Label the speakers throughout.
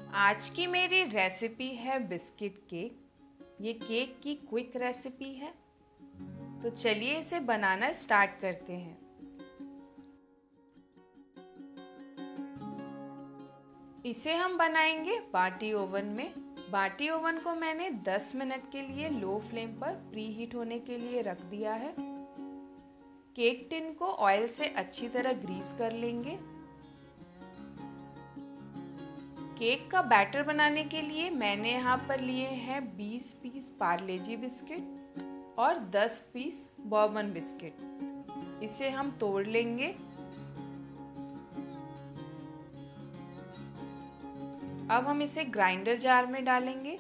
Speaker 1: आज की मेरी रेसिपी है बिस्किट केक। ये केक की क्विक रेसिपी है, तो चलिए इसे बनाना स्टार्ट करते हैं। इसे हम बनाएंगे बाटी ओवन में। बाटी ओवन को मैंने 10 मिनट के लिए लो फ्लेम पर प्री हीट होने के लिए रख दिया है। केक टिन को ऑयल से अच्छी तरह ग्रीस कर लेंगे। केक का बैटर बनाने के लिए मैंने यहाँ पर लिए हैं 20 पीस पार्ले-जी बिस्किट और 10 पीस बॉर्बन बिस्किट। इसे हम तोड़ लेंगे। अब हम इसे ग्राइंडर जार में डालेंगे।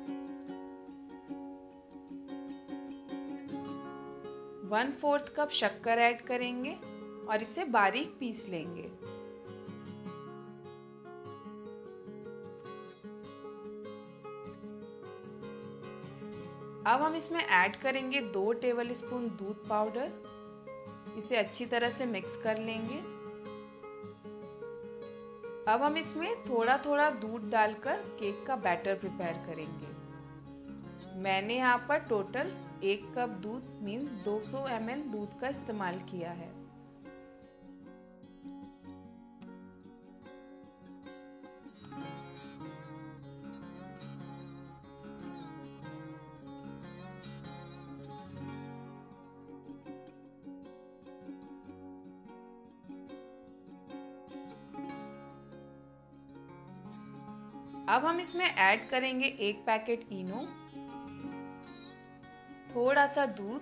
Speaker 1: वन फोर्थ कप शक्कर ऐड करेंगे और इसे बारीक पीस लेंगे। अब हम इसमें ऐड करेंगे 2 टेबलस्पून दूध पाउडर। इसे अच्छी तरह से मिक्स कर लेंगे। अब हम इसमें थोड़ा थोड़ा दूध डालकर केक का बैटर प्रिपेयर करेंगे। मैंने यहाँ पर टोटल 1 कप दूध मीन्स 200 ml दूध का इस्तेमाल किया है। अब हम इसमें ऐड करेंगे 1 पैकेट इनो, थोड़ा सा दूध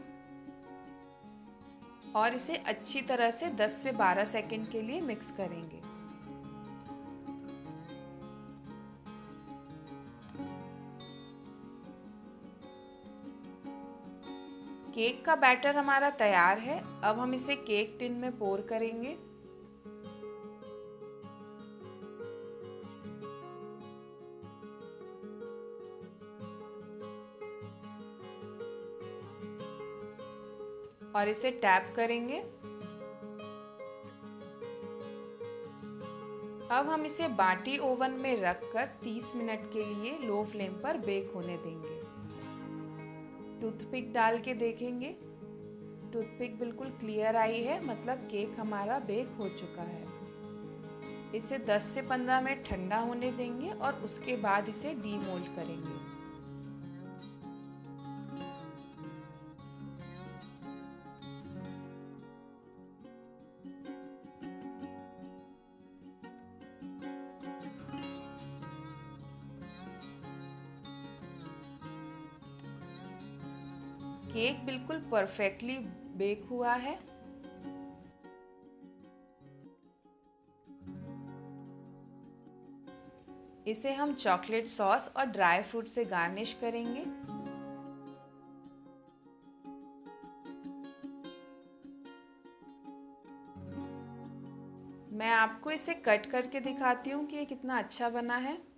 Speaker 1: और इसे अच्छी तरह से 10 से 12 सेकंड के लिए मिक्स करेंगे। केक का बैटर हमारा तैयार है। अब हम इसे केक टिन में पोर करेंगे। और इसे टैप करेंगे। अब हम इसे बाटी ओवन में रखकर 30 मिनट के लिए लो फ्लेम पर बेक होने देंगे। टूथपिक डाल के देखेंगे। टूथपिक बिल्कुल क्लियर आई है, मतलब केक हमारा बेक हो चुका है। इसे 10 से 15 मिनट ठंडा होने देंगे और उसके बाद इसे डीमोल्ड करेंगे। केक बिल्कुल परफेक्टली बेक हुआ है। इसे हम चॉकलेट सॉस और ड्राई फ्रूट से गार्निश करेंगे। मैं आपको इसे कट करके दिखाती हूँ कि ये कितना अच्छा बना है।